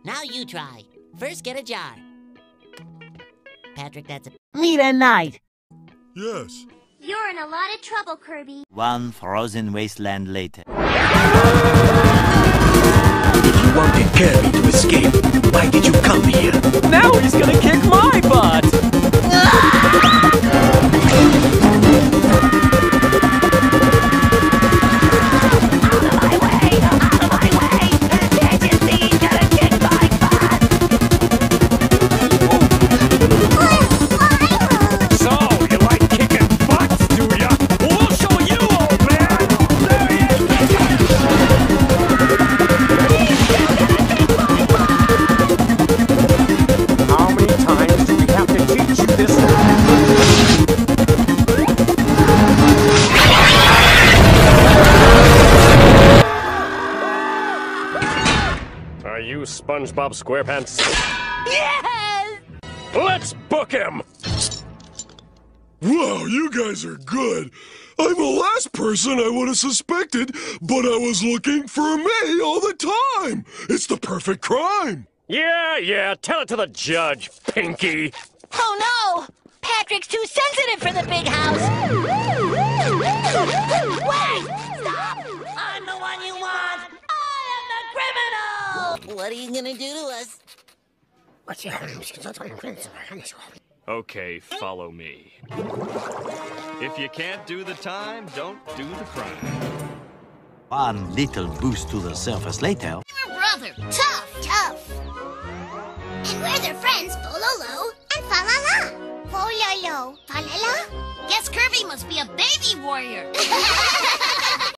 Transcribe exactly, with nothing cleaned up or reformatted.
Now you try. First, get a jar. Patrick, that's a... Meet at night. Yes. You're in a lot of trouble, Kirby. One frozen wasteland later. If you wanted Kirby to escape, why did you come here? Now he's gonna kick my butt! Are you SpongeBob SquarePants? Yes! Let's book him! Wow, you guys are good. I'm the last person I would have suspected, but I was looking for me all the time. It's the perfect crime. Yeah, yeah, tell it to the judge, Pinky. Oh no! Patrick's too sensitive for the big house! Wait! Stop! I'm the one you want! I am the criminal! What are you gonna do to us? Okay, follow me. If you can't do the time, don't do the crime. One little boost to the surface later. We're brother. Tough. Tough. And we're their friends, Bololo and Falala. Bololo. Falala? Guess Kirby must be a baby warrior.